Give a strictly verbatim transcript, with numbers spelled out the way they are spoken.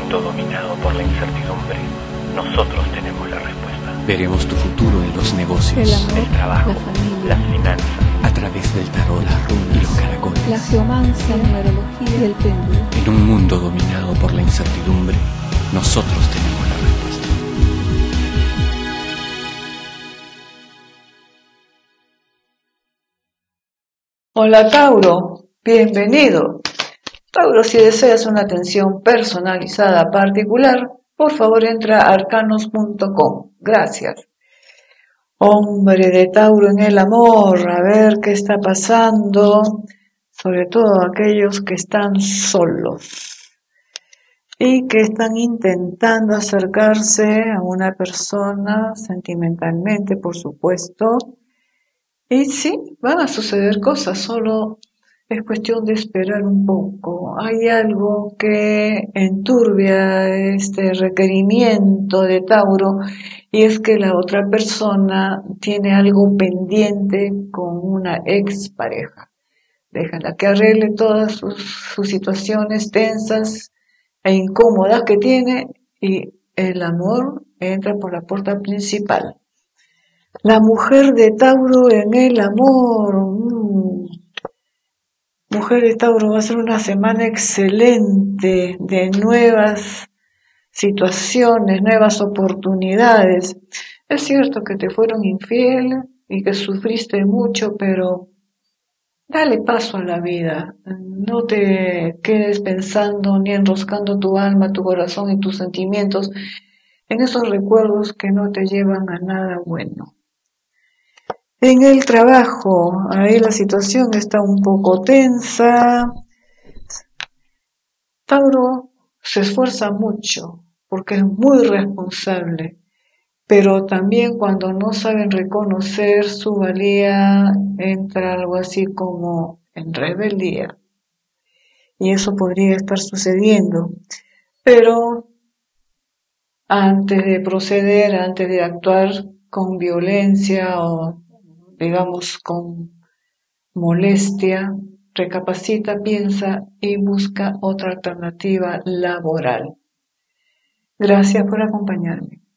mundo dominado por la incertidumbre, nosotros tenemos la respuesta. Veremos tu futuro en los negocios, el amor, el trabajo, la familia, las finanzas, a través del tarot, las runas y los caracoles. la geomancia, la numerología y el péndulo. En un mundo dominado por la incertidumbre, nosotros tenemos la respuesta. Hola Tauro, bienvenido. Tauro, si deseas una atención personalizada particular, por favor entra a arcanos punto com. Gracias. Hombre de Tauro en el amor, a ver qué está pasando, sobre todo aquellos que están solos y que están intentando acercarse a una persona sentimentalmente, por supuesto. Y sí, van a suceder cosas, solo es cuestión de esperar un poco. Hay algo que enturbia este requerimiento de Tauro y es que la otra persona tiene algo pendiente con una expareja. Déjala que arregle todas sus, sus situaciones tensas e incómodas que tiene y el amor entra por la puerta principal. La mujer de Tauro en el amor. Mm. Mujer de Tauro, va a ser una semana excelente de nuevas situaciones, nuevas oportunidades. Es cierto que te fueron infiel y que sufriste mucho, pero dale paso a la vida. No te quedes pensando ni enroscando tu alma, tu corazón y tus sentimientos en esos recuerdos que no te llevan a nada bueno. En el trabajo, ahí la situación está un poco tensa. Tauro se esfuerza mucho porque es muy responsable, pero también cuando no saben reconocer su valía, entra algo así como en rebeldía. Y eso podría estar sucediendo. Pero antes de proceder, antes de actuar con violencia o digamos con molestia, recapacita, piensa y busca otra alternativa laboral. Gracias por acompañarme.